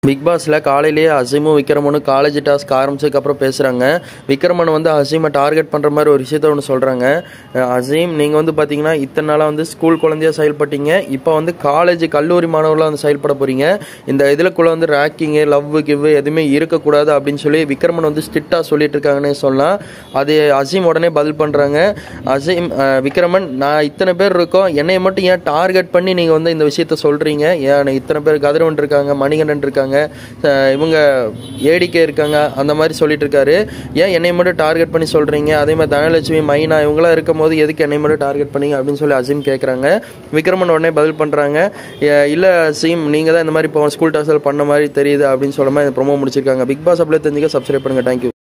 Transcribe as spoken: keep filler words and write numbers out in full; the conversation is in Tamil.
பிக் பாஸில் காலையிலேயே அசீமும் விக்ரமனும் காலேஜ் டாஸ்க் ஆரம்பிச்சதுக்கப்புறம் பேசுகிறாங்க. விக்ரமன் வந்து அசீமை டார்கெட் பண்ணுற மாதிரி ஒரு விஷயத்த ஒன்று சொல்கிறாங்க. அசீம், நீங்கள் வந்து பார்த்தீங்கன்னா இத்தனை நாளாக வந்து ஸ்கூல் குழந்தையாக செயல்பட்டீங்க, இப்போ வந்து காலேஜ் கல்லூரி மாணவர்களாக வந்து செயல்பட போகிறீங்க. இந்த இதுலக்குள்ளே வந்து ரேக்கிங்கு லவ் கிவ் எதுவுமே இருக்கக்கூடாது அப்படின்னு சொல்லி விக்ரமன் வந்து ஸ்ட்ரிக்டாக சொல்லிட்டு இருக்காங்கன்னு சொல்லலாம். அது அசீம் உடனே பதில் பண்ணுறாங்க. அசீம், விக்ரமன், நான் இத்தனை பேர் இருக்கோம், என்னை மட்டும் ஏன் டார்கெட் பண்ணி நீங்கள் வந்து இந்த விஷயத்த சொல்கிறீங்க? ஏன் இத்தனை பேர் கதிரவன் இருக்காங்க, மணிகண்டன் இருக்காங்க, இவங்க ஏடிகே இருக்காங்க, அந்த மாதிரி சொல்லிட்டு இருக்காரு. ஏன் என்னை மட்டும் டார்கெட் பண்ணி சொல்றீங்க? அதே மாதிரி தனலட்சுமி, மைனா இவங்களாம் இருக்கும் போது எதுக்கு என்னை மட்டும் டார்கெட் பண்ணீங்க அப்படின்னு சொல்லி அசீம் கேட்குறாங்க. விக்ரமன் உடனே பதில் பண்ணுறாங்க, இல்லை அசீம், நீங்கள் தான் இந்த மாதிரி இப்போ ஸ்கூல் டாஸ்கில் பண்ண மாதிரி தெரியுது அப்படின்னு சொல்ல மாதிரி ப்ரோமோ முடிச்சிருக்காங்க. பிக் பாஸ் அப்படியே தெரிஞ்சுக்க சப்ஸ்கிரைப் பண்ணுங்கள். தேங்க்யூ.